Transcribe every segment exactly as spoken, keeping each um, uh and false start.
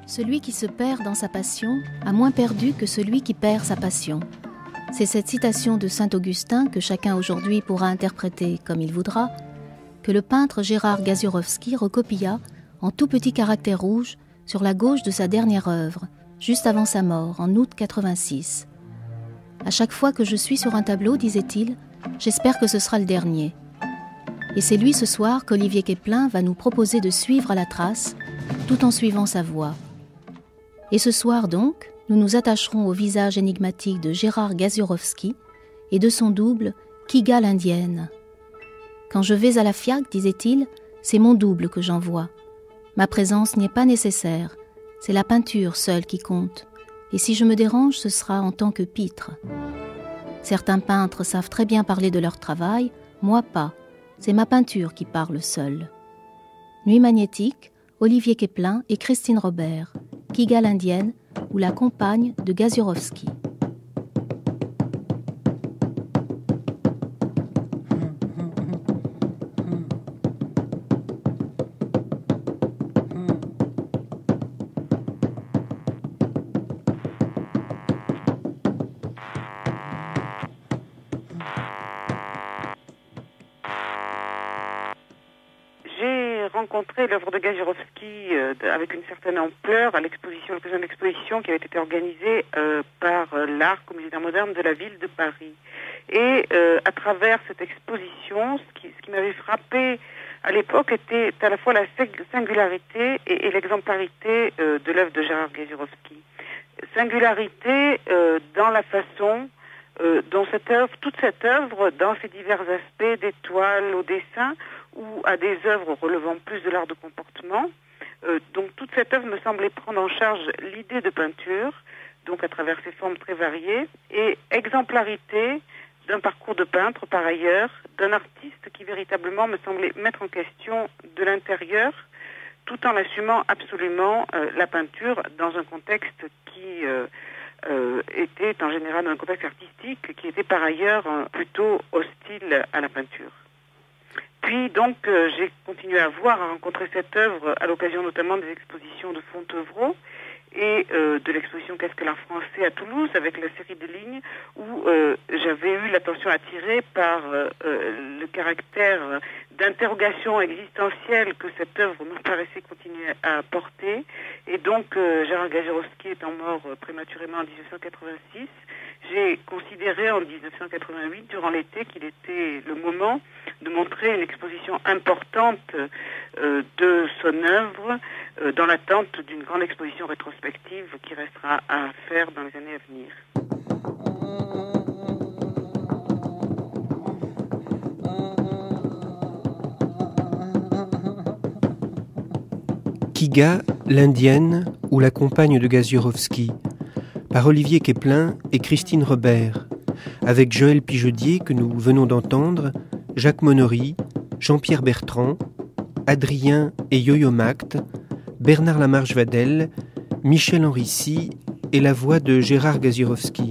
Celui qui se perd dans sa passion a moins perdu que celui qui perd sa passion. C'est cette citation de saint Augustin, que chacun aujourd'hui pourra interpréter comme il voudra, que le peintre Gérard Gasiorowski recopia en tout petits caractères rouges sur la gauche de sa dernière œuvre, juste avant sa mort, en août quatre-vingt-six. À chaque fois que je suis sur un tableau, disait-il, j'espère que ce sera le dernier. Et c'est lui ce soir qu'Olivier Quéplin va nous proposer de suivre à la trace, tout en suivant sa voix. Et ce soir donc, nous nous attacherons au visage énigmatique de Gérard Gasiorowski et de son double, Kiga l'indienne. Quand je vais à la F I A C, disait-il, c'est mon double que j'envoie. Ma présence n'y est pas nécessaire, c'est la peinture seule qui compte. Et si je me dérange, ce sera en tant que pitre. Certains peintres savent très bien parler de leur travail, moi pas. C'est ma peinture qui parle seule. Nuit magnétique, Olivier Quéplin et Christine Robert, Kiga l'indienne ou la compagne de Gasiorowski. Rencontré l'œuvre de Gasiorowski euh, avec une certaine ampleur à l'exposition, l'occasion de l'exposition qui avait été organisée euh, par euh, l'Arc au Musée d'Art moderne de la ville de Paris. Et euh, à travers cette exposition, ce qui, ce qui m'avait frappé à l'époque était à la fois la singularité et, et l'exemplarité euh, de l'œuvre de Gérard Gasiorowski. Singularité euh, dans la façon euh, dont cette œuvre, toute cette œuvre, dans ses divers aspects, des toiles au dessin, ou à des œuvres relevant plus de l'art de comportement. Euh, donc toute cette œuvre me semblait prendre en charge l'idée de peinture, donc à travers ses formes très variées, et exemplarité d'un parcours de peintre par ailleurs, d'un artiste qui véritablement me semblait mettre en question de l'intérieur, tout en assumant absolument euh, la peinture dans un contexte qui euh, euh, était en général un contexte artistique qui était par ailleurs euh, plutôt hostile à la peinture. Puis donc euh, j'ai continué à voir, à rencontrer cette œuvre à l'occasion notamment des expositions de Fontevraud et euh, de l'exposition Qu'est-ce que l'art français à Toulouse avec la série de lignes où euh, j'avais eu l'attention attirée par euh, euh, le caractère d'interrogation existentielle que cette œuvre me paraissait continuer à porter. Et donc euh, Gérard Gasiorowski étant mort euh, prématurément en dix-neuf cent quatre-vingt-six, j'ai considéré en dix-neuf cent quatre-vingt-huit, durant l'été, qu'il était le moment de montrer une exposition importante euh, de son œuvre euh, dans l'attente d'une grande exposition rétrospective qui restera à faire dans les années à venir. Kiga, l'indienne ou la compagne de Gasiorowski, par Olivier Quéplin et Christine Robert, avec Joël Pijedier que nous venons d'entendre, Jacques Monory, Jean-Pierre Bertrand, Adrien et Yo-Yo Macht, Bernard Lamarche-Vadel, Michel Henrici et la voix de Gérard Gasiorowski.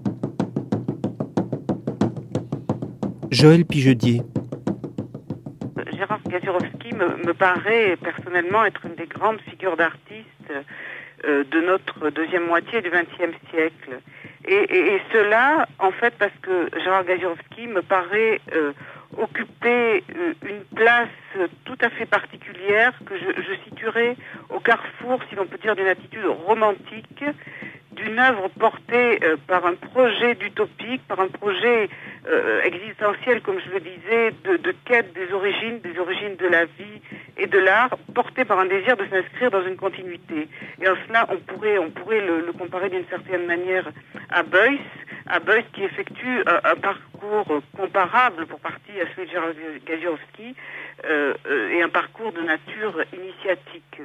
Joël Pijedier. Gérard Gasiorowski me, me paraît personnellement être une des grandes figures d'artistes euh, de notre deuxième moitié du vingtième siècle. Et, et, et cela, en fait, parce que Gérard Gasiorowski me paraît euh, occuper une place tout à fait particulière que je, je situerai au carrefour, si l'on peut dire, d'une attitude romantique, d'une œuvre portée euh, par un projet d'utopique, par un projet euh, existentiel, comme je le disais, de, de quête des origines, des origines de la vie et de l'art, porté par un désir de s'inscrire dans une continuité. Et en cela, on pourrait, on pourrait le, le comparer d'une certaine manière à Beuys, à Beuys qui effectue un, un parcours comparable pour partie à celui de Gérard Gasiorowski euh, euh, et un parcours de nature initiatique.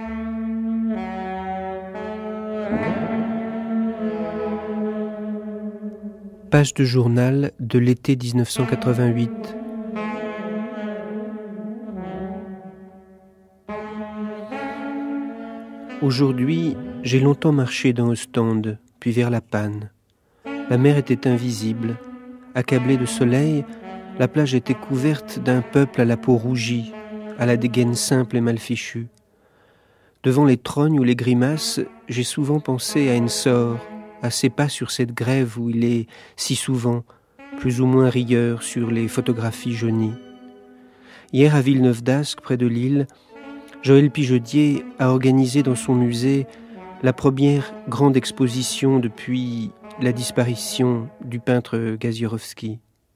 Page de journal de l'été dix-neuf cent quatre-vingt-huit. Aujourd'hui, j'ai longtemps marché dans Ostende, puis vers La Panne. La mer était invisible. Accablée de soleil, la plage était couverte d'un peuple à la peau rougie, à la dégaine simple et mal fichue. Devant les trognes ou les grimaces, j'ai souvent pensé à Ensor, à ses pas sur cette grève où il est si souvent, plus ou moins rieur sur les photographies jaunies. Hier à Villeneuve d'Ascq, près de Lille, Joël Pijodier a organisé dans son musée la première grande exposition depuis la disparition du peintre Gaziorovski.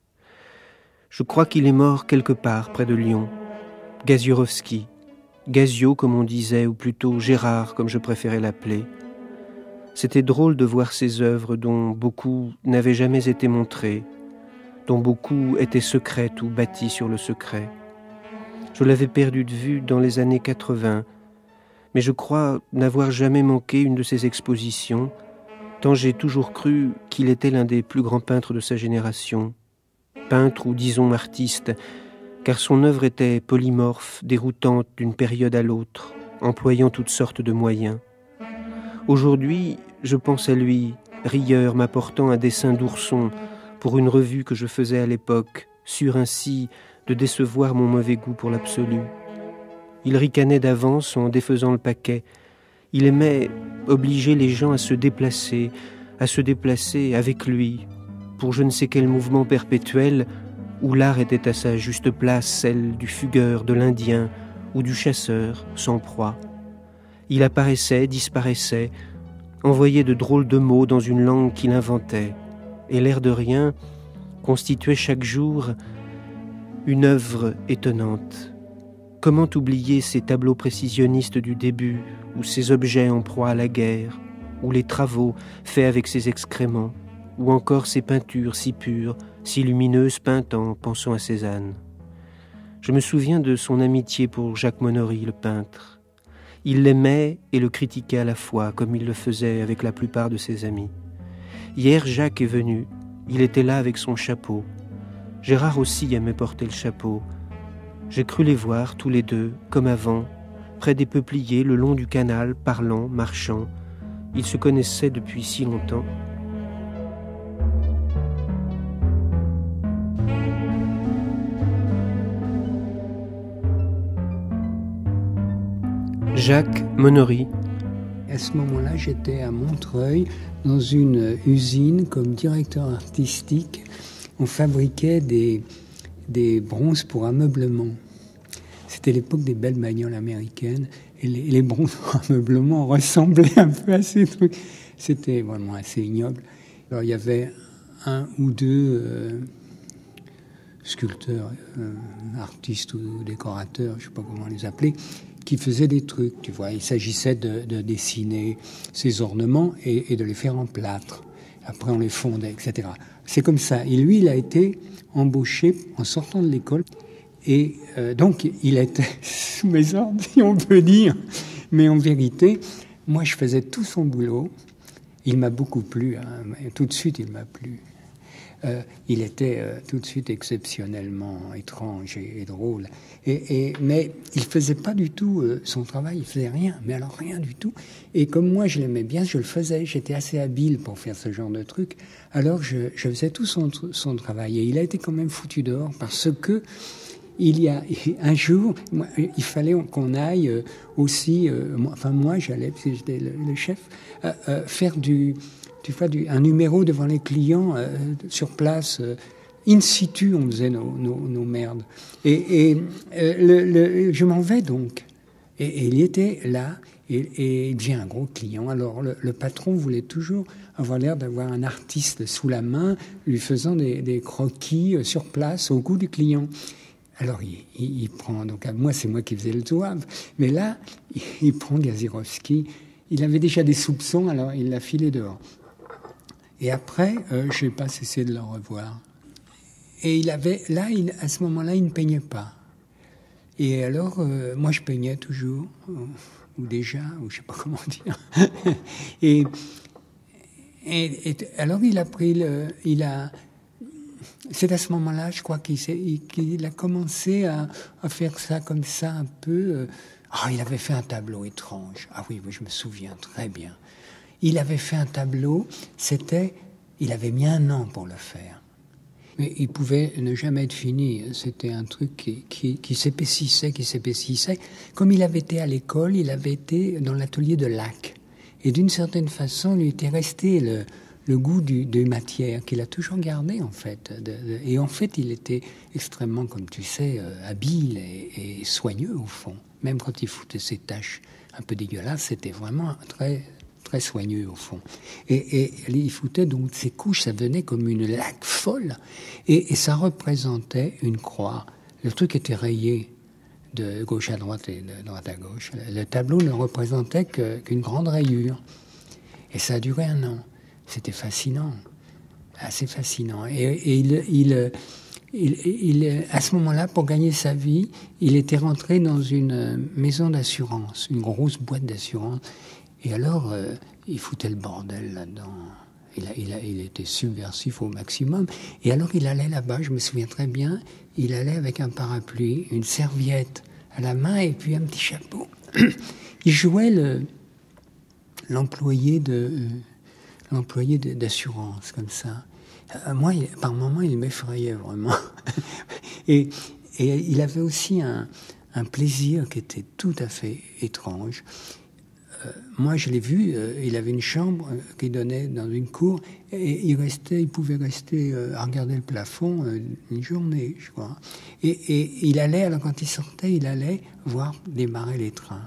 Je crois qu'il est mort quelque part près de Lyon. Gaziorovski, Gazio comme on disait, ou plutôt Gérard comme je préférais l'appeler. C'était drôle de voir ces œuvres dont beaucoup n'avaient jamais été montrées, dont beaucoup étaient secrètes ou bâties sur le secret. Je l'avais perdu de vue dans les années quatre-vingts, mais je crois n'avoir jamais manqué une de ces expositions, tant j'ai toujours cru qu'il était l'un des plus grands peintres de sa génération. Peintre ou disons artiste, car son œuvre était polymorphe, déroutante d'une période à l'autre, employant toutes sortes de moyens. Aujourd'hui, je pense à lui, rieur, m'apportant un dessin d'ourson pour une revue que je faisais à l'époque, sûr ainsi de décevoir mon mauvais goût pour l'absolu. Il ricanait d'avance en défaisant le paquet. Il aimait obliger les gens à se déplacer, à se déplacer avec lui, pour je ne sais quel mouvement perpétuel où l'art était à sa juste place, celle du fugueur, de l'Indien ou du chasseur sans proie. Il apparaissait, disparaissait, envoyait de drôles de mots dans une langue qu'il inventait, et l'air de rien constituait chaque jour une œuvre étonnante. Comment oublier ces tableaux précisionnistes du début, ou ces objets en proie à la guerre, ou les travaux faits avec ses excréments, ou encore ces peintures si pures, si lumineuses peintes en pensant à Cézanne. Je me souviens de son amitié pour Jacques Monory, le peintre. Il l'aimait et le critiquait à la fois, comme il le faisait avec la plupart de ses amis. Hier, Jacques est venu. Il était là avec son chapeau. Gérard aussi aimait porter le chapeau. J'ai cru les voir, tous les deux, comme avant, près des peupliers, le long du canal, parlant, marchant. Ils se connaissaient depuis si longtemps. Jacques Monory. À ce moment-là, j'étais à Montreuil, dans une usine comme directeur artistique. On fabriquait des, des bronzes pour ameublement. C'était l'époque des belles bagnoles américaines. Et les, les bronzes pour ameublement ressemblaient un peu à ces trucs. C'était vraiment assez ignoble. Alors, il y avait un ou deux euh, sculpteurs, euh, artistes ou décorateurs, je ne sais pas comment les appeler, qui faisaient des trucs, tu vois. Il s'agissait de, de dessiner ces ornements et, et de les faire en plâtre. Après, on les fondait, et cetera. C'est comme ça. Et lui, il a été embauché en sortant de l'école. Et euh, donc, il était sous mes ordres, si on peut dire. Mais en vérité, moi, je faisais tout son boulot. Il m'a beaucoup plu. Hein. Tout de suite, il m'a plu. Euh, il était euh, tout de suite exceptionnellement étrange et, et drôle. Et, et, mais il ne faisait pas du tout euh, son travail, il ne faisait rien, mais alors rien du tout. Et comme moi, je l'aimais bien, je le faisais, j'étais assez habile pour faire ce genre de truc. Alors je, je faisais tout son, son travail. Et il a été quand même foutu dehors parce que il y a un jour, moi, il fallait qu'on aille aussi, euh, moi, enfin moi j'allais, parce que j'étais le, le chef, euh, euh, faire du... Tu vois, du, un numéro devant les clients euh, sur place, euh, in situ, on faisait nos, nos, nos merdes. Et, et euh, le, le, je m'en vais donc. Et, et il était là, et, et il devient un gros client. Alors le, le patron voulait toujours avoir l'air d'avoir un artiste sous la main, lui faisant des, des croquis euh, sur place au goût du client. Alors il, il, il prend, donc moi c'est moi qui faisais le zouave, mais là il, il prend Gaziorovski. Il avait déjà des soupçons, alors il l'a filé dehors. Et après, euh, je n'ai pas cessé de le revoir. Et il avait, là, il, à ce moment-là, il ne peignait pas. Et alors, euh, moi, je peignais toujours, ou, ou déjà, ou je ne sais pas comment dire. et, et, et alors, il a pris le, il a. C'est à ce moment-là, je crois, qu'il, il, qu'il a commencé à, à faire ça comme ça, un peu. Ah, il avait fait un tableau étrange. Ah oui, oui, je me souviens très bien. Il avait fait un tableau, c'était, il avait mis un an pour le faire. Mais il pouvait ne jamais être fini. C'était un truc qui, qui, qui s'épaississait, qui s'épaississait. Comme il avait été à l'école, il avait été dans l'atelier de lac. Et d'une certaine façon, il lui était resté le, le goût du, de matière qu'il a toujours gardé, en fait. De, de, et en fait, il était extrêmement, comme tu sais, euh, habile et, et soigneux, au fond. Même quand il foutait ses taches un peu dégueulasses, c'était vraiment très... très soigneux au fond. Et, et il foutait donc ces couches, ça venait comme une laque folle. Et, et ça représentait une croix. Le truc était rayé de gauche à droite et de droite à gauche. Le tableau ne représentait que, qu'une grande rayure. Et ça a duré un an. C'était fascinant. Assez fascinant. Et, et il, il, il, il, à ce moment-là, pour gagner sa vie, il était rentré dans une maison d'assurance, une grosse boîte d'assurance. Et alors, euh, il foutait le bordel là-dedans. Il, a, il, a, il était subversif au maximum. Et alors, il allait là-bas, je me souviens très bien, il allait avec un parapluie, une serviette à la main et puis un petit chapeau. Il jouait le, l'employé, de, euh, l'employé de, d'assurance, comme ça. Euh, moi, il, par moments, il m'effrayait vraiment. et, et il avait aussi un, un plaisir qui était tout à fait étrange. Euh, moi, je l'ai vu, euh, il avait une chambre euh, qui donnait dans une cour, et il restait, il pouvait rester euh, à regarder le plafond euh, une journée, je crois. Et, et il allait, alors quand il sortait, il allait voir démarrer les trains.